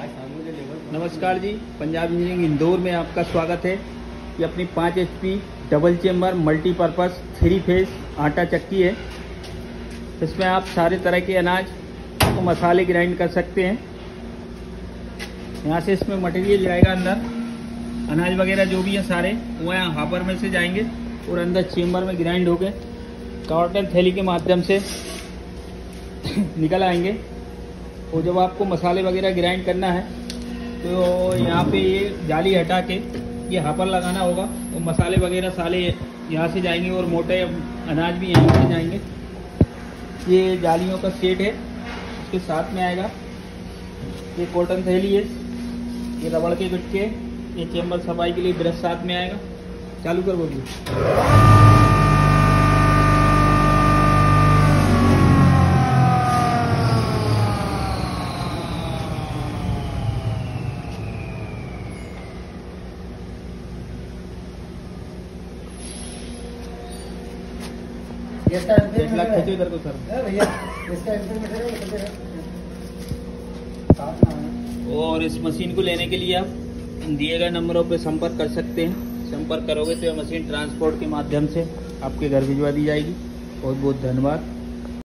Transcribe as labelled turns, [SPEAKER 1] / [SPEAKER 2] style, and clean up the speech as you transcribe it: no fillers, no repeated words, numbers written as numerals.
[SPEAKER 1] नमस्कार जी, पंजाब इंजीनियरिंग इंदौर में आपका स्वागत है। ये अपनी 5 HP double chamber multipurpose 3 phase आटा चक्की है। इसमें आप सारे तरह के अनाज को मसाले ग्राइंड कर सकते हैं। यहाँ से इसमें मटेरियल जाएगा अंदर, अनाज वगैरह जो भी है सारे वो यहाँ हापर में से जाएंगे और अंदर चेम्बर में ग्राइंड होकर कॉटन थैली के माध्यम से निकल आएंगे। और जब आपको मसाले वगैरह ग्राइंड करना है तो यहाँ पे ये जाली हटा के ये हापर लगाना होगा और मसाले वगैरह साले यहाँ से जाएंगे और मोटे अनाज भी यहाँ से जाएंगे। ये जालियों का सेट है, इसके साथ में आएगा ये कॉटन थैली है, ये रबड़ के गुटके, ये चेम्बर सफाई के लिए ब्रश साथ में आएगा। चालू कर बोलिए। इधर को सर और इस मशीन को लेने के लिए आप दिए गए नंबरों पर संपर्क कर सकते हैं। संपर्क करोगे तो यह मशीन ट्रांसपोर्ट के माध्यम से आपके घर भिजवा दी जाएगी। बहुत बहुत धन्यवाद।